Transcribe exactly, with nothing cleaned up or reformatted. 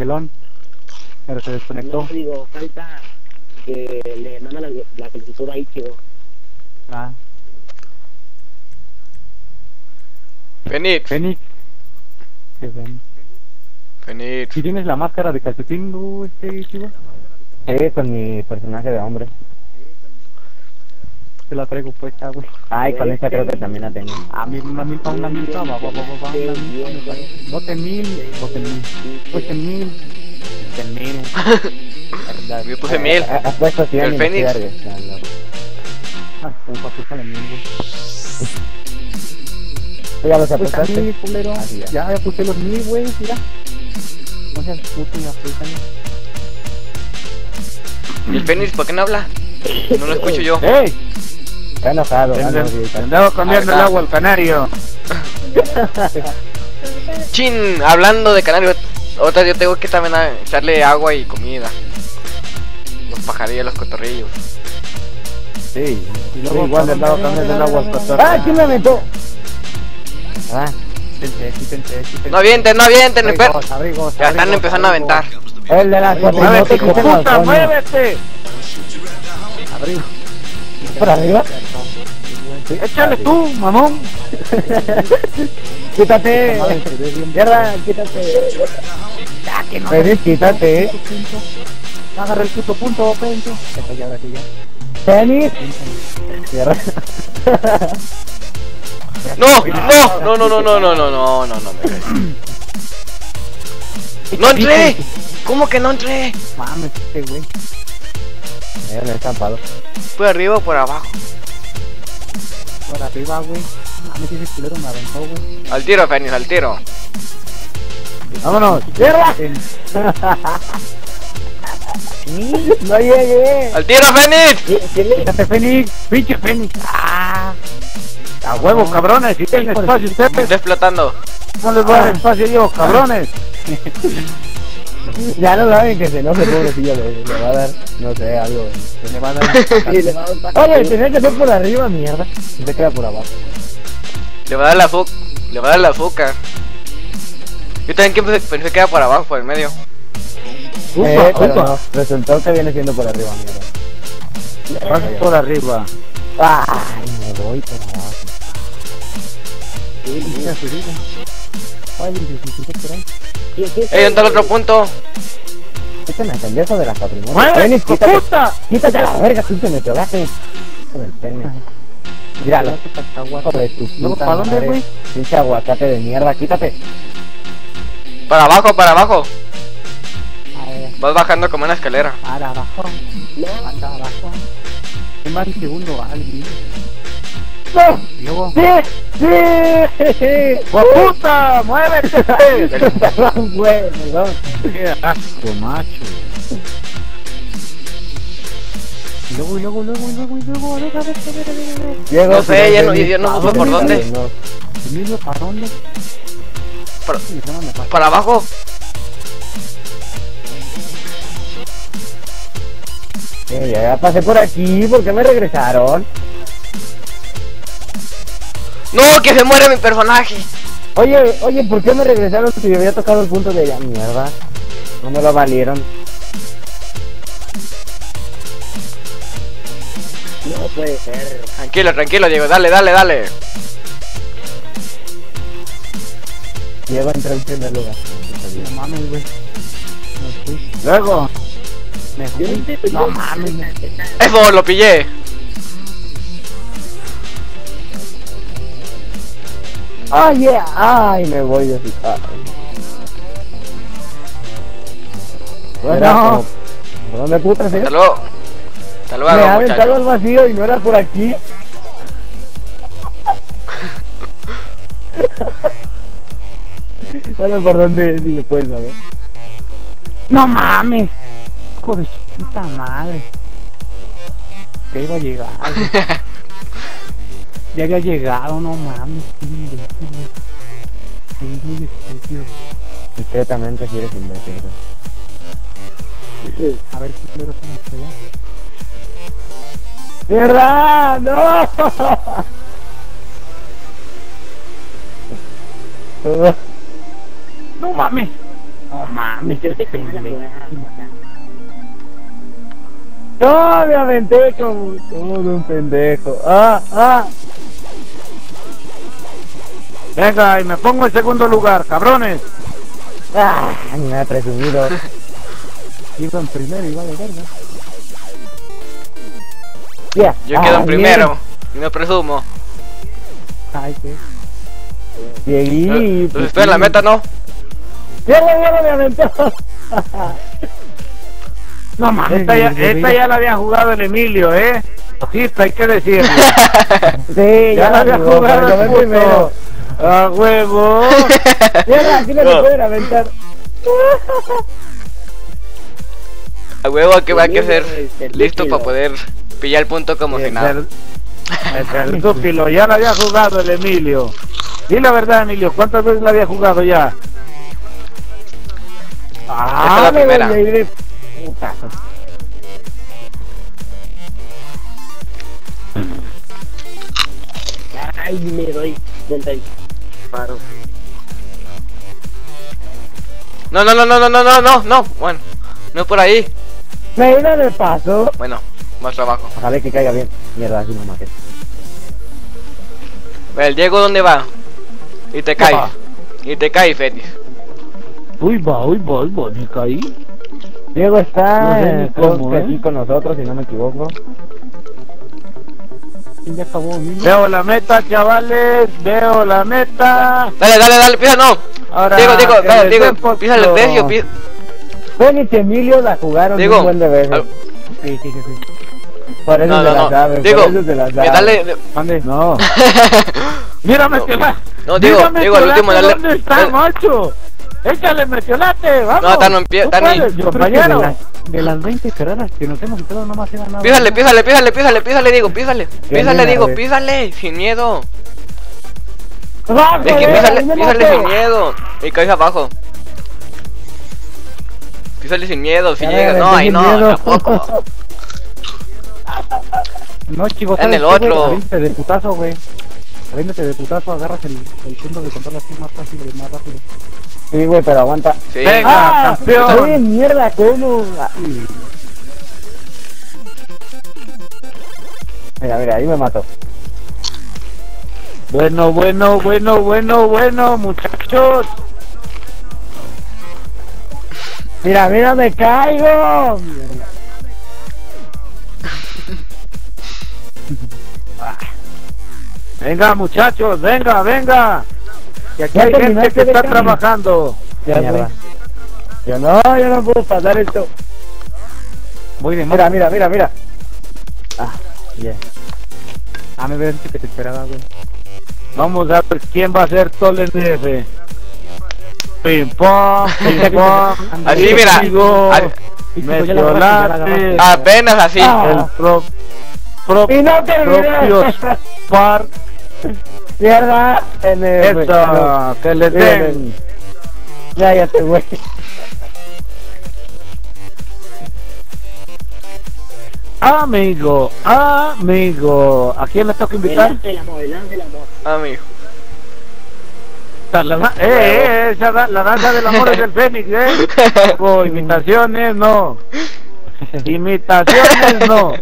Pelón. Pero se desconectó. No, digo, falta que le manda la, la solicitud a Ichigo. Ah. Fenix. Fenix. ¿Qué ven? Fenix. ¿Si tienes la máscara de calcetín, tú, este, chico? Sí, con mi personaje de hombre. Te la traigo puesta, güey. Ay, con esta creo que también la tengo. A mí una milpa, una milpa, va, va, va, va, va, una milpa, me parece. Voten mil, voten mil. Voten mil. Voten mil. Verdad. Yo puse mil. Apuesto cien El y me Fénix. estoy arriesgando. Ah, como para púsale mil, güey. ¿Tú ya los Pues a apostaste? mí, culero. Ah, sí, ya. Ya, ya puse los mil, güey, mira. No seas puto y apuéstale. ¿Y el Fenix por qué no habla? No lo escucho yo. ¡Ey! Está enojado. Te ah, no, andaba- sí, te está- andaba cambiando Ahí el está. agua al canario. Chin, hablando de canario, otra yo tengo que también a- echarle agua y comida. Los pajarillos, los cotorrillos. Sí. Y Yo igual le andaba cambiando el agua al cotorro. ¡Ah, quién me aventó! Ah, Quítense, quítense, quítense. No avienten, no avienten, el perro. Abrigos, abrigos, Ya están abrigos, empezando a abrigos. aventar. el de la cuatrimoto ¡Muévete, que hijo se nos puta, pone. muévete! Abrigo. ¿Por arriba? Sí, échale tú, mamón. Quítate. Madre, se ve bien. Mierda, quítate. Ya que no. Feliz, quítate. Agarra el puto punto, pencho. Eso ya, ahora sí ya. Tenis. Mierda. No, no, no, no, no, no, no, no, no, no, no, me- ¡No entré! ¿Cómo que no entré? Mames, este güey. Mira, me he estampado. ¿Por arriba o por abajo? Por arriba, güey. Mames, ese culero me aventó, güey. Al tiro, Fenix, al tiro. Vámonos. ¡Mierda! No llegué. ¡Al tiro, Fenix! Quítate, Fénix. Pinche Fénix. Ah. A huevo, cabrones. Si tienen espacio Está ustedes, explotando. no les voy a dar espacio yo, cabrones. Ya no saben que se enoje, pobrecillo. Le, le va a dar, no sé, algo. Le va a dar. Sí, le va a dar un paso. Oye, tenía que ser por arriba, mierda. Y se queda por abajo. Le va a dar la azúcar. Le va a dar el azúcar. Yo también que pensé, pensé que era por abajo, por el medio. Eh, Upa, pero upa. no, resultó que viene siendo por arriba, mierda. Vas por arriba. Ay, me voy por abajo. Mira, se dice. Ay, se dice por ahí. Sí, sí, sí. ¡Ey, ¿dónde está el otro punto? Este me entendió eso de las cuatrimotos. ¡Mueve, Fénix, hijo quítate, puta! quítate a la verga, tú te me pegaste. Con el pene. Míralo. Hijo de tu Luego, puta ¿para dónde, madre. güey? Pinche aguacate de mierda, quítate. Para abajo, para abajo. A ver, Vas bajando como una escalera. para abajo. Para abajo. ¿Quién va el segundo? Alguien. ¡No! Y luego. ¡Sí! ¡Sí! ¡Puta! ¡Muévete! Perdón, güey, perdón. ¡Qué asco, macho! Y luego, y luego, y luego, y luego, y luego, a ver, a ver, a ver, a ver, a ver. Llego, No sé, pero ya no- Fénix, ya no supe Fénix, por dónde. no. Emilio, ¿para dónde? Para, Sí, no me pasa. para abajo. Eh, ya pasé por aquí, ¿por qué me regresaron? ¡No, que se muere mi personaje! Oye, oye, ¿por qué me regresaron si me había tocado el punto de la mierda? No me lo valieron. No puede ser. Tranquilo, tranquilo, Diego. Dale, dale, dale. Llego a entrar en primer lugar. No mames, güey. Me fui. Luego. Me fui. No mames. me- Eso, lo pillé. ¡Ay, yeah! ¡Ay, me voy de su casa! Bueno. ¿Por dónde putas, eh? Hasta luego. Hasta Me luego, ha aventado al muchachos. vacío y no era por aquí. ¿Sabes por dónde es? Si me puedes saber. No mames. Hijo de su puta madre. Que iba a llegar. güey. Ya había llegado, no mames. Qué imbécil. Qué muy estúpido. Discretamente si eres imbécil. güey. A ver qué culero se me quedó. ¡Mierda! ¡No! No mames. No mames, Yo sé que me la voy a matar. No, me aventé como, como un pendejo. Ah, ah. Venga, y me pongo en segundo lugar, cabrones. Ah, me ha presumido. Iba en primero, iba de verga. Yeah. Yo quedo Ah, en primero. Y no presumo. Ay, qué. Llegué. Pues espera, la meta no. Ya lo, ya lo me aventó. No mames, esta ya, esta ya la había jugado el Emilio, ¿eh? Ojista, hay que decirlo. Sí, Ya la había jugó, jugado pero el yo voy primero. puto. A huevo. Ya, aquí no No. lo pueden aventar. A huevo que va a que ser El listo líquido. para poder pillar el punto como si Es nada. el, es el estúpido, ya la había jugado el Emilio. Di la verdad, Emilio, ¿cuántas veces la había jugado ya? Esta es la me primera. voy a ir de putazo. Ay, me doy cuenta y paro. No, no, no, no, no, no, no, no, no. Bueno, no por ahí. Me iba de paso. Bueno, más abajo. Ojalá que caiga bien. Mierda, así no maté. El Diego, ¿dónde va? Y te caes. Va. Y te caes, Fetis. Uy, va, uy, va, uy, va, me caí. Diego está No sé eh, ni creo cómo, que ¿eh? aquí con nosotros, si no me equivoco. Ya acabó, Emilio. Veo la meta, chavales, veo la meta. Dale, dale, dale, pisa, no. Ahora, Diego, Diego, que dale, les Diego, den por písale el culo. desio, pisa. Fénix y Emilio la jugaron Diego, un buen de veces. al- Sí, sí, sí, sí. Por eso no, se no, la no. saben, Diego, por eso se la me saben. dale. Mande. No. Mira, Metiolate. No, Diego, Mira, Diego, al Metiolate, último, dale. ¿dónde está, dale. macho? Échale, Metiolate, vamos. No, Tano, empie- Tú Tani. puedes, Yo creo que de, compañero. las- de las veinte carreras que nos hemos quitado, nomás se ganado. Písale, písale, písale, písale, písale, Diego, písale. Písale, mira, Diego, güey. písale, sin miedo. ¡Ah, Es que joder, písale, me písale maté! sin miedo. Y caes abajo. Písale sin miedo, si Ya, llega. me No, metí ahí sin no, miedo. tampoco. No, chicos, En ¿sabes el qué, otro. güey? Aviéntate de putazo, güey. Aviéntate de putazo, agarras el, el punto de control así más fácil y más rápido. Sí, güey, pero aguanta. Sí. Venga. ¡Ah! campeón. ¡Oye, mierda, cómo! Ay. Mira, mira, ahí me mato. Bueno, bueno, bueno, bueno, bueno, muchachos. Mira, mira, me caigo. Mierda. Venga, muchachos, venga, venga. Que aquí Ya hay gente terminaste que de está caminar. trabajando. Ya, Mierda. güey. Yo no, yo no puedo pasar esto. Voy de Mira, más. mira, mira, mira. Ah, bien. Ah, me había dicho que te esperaba, güey. Vamos a ver quién va a ser Tolen F. Pim pom, pim pom. Así, mira. Amigo, Al- Metiolate, Apenas así. Ah. el pro, pro, Y no te propios olvides. par. Mierda. En el, Eso, que le den. Ya, ya te güey. Amigo, amigo. ¿A quién le toca El invitar? lance del amor, el lance del amor. Amigo. La, la- eh, eh, esa da- la danza del amor es del Fénix, eh. Oh, imitaciones, no. Imitaciones, no.